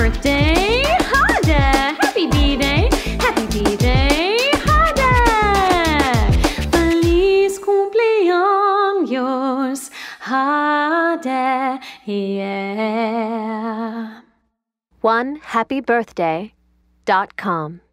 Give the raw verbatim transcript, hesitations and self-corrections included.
birthday, Hade! Happy B-Day, happy B-Day, Hade! Feliz cumpleaños, Hade, yeah. one happy birthday dot com